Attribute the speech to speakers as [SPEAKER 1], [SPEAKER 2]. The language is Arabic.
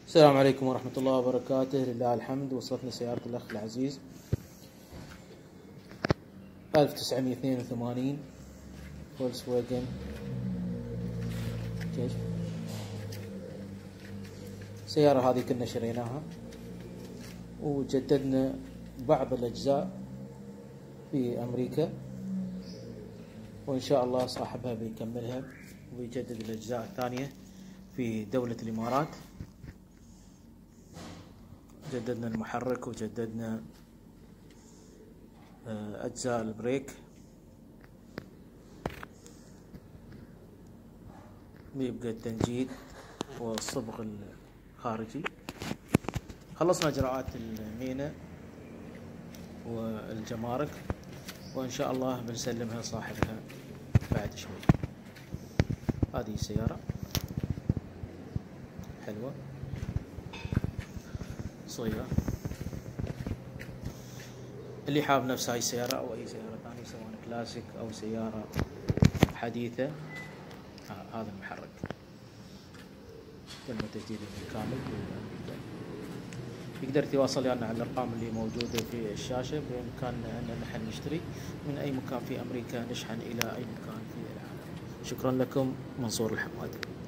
[SPEAKER 1] السلام عليكم ورحمة الله وبركاته. لله الحمد. وصلتنا سيارة الأخ العزيز 1982 فولكس واجن. السيارة هذه كنا شريناها وجددنا بعض الأجزاء في أمريكا، وإن شاء الله صاحبها بيكملها ويجدد الأجزاء الثانية في دولة الإمارات. جددنا المحرك وجددنا أجزاء البريك، بيبقى التنجيد والصبغ الخارجي. خلصنا إجراءات المينا والجمارك، وإن شاء الله بنسلمها صاحبها بعد شوي. هذه السيارة حلوة صغيرة. اللي حاب نفس هاي السيارة أو أي سيارة ثانية سواء كلاسيك أو سيارة حديثة، هذا المحرك تم تجديده بالكامل. يقدر يتواصل يعني على الأرقام اللي موجودة في الشاشة. بإمكاننا أن نحن نشتري من أي مكان في أمريكا، نشحن إلى أي مكان في العالم. شكرا لكم. منصور الحمادي.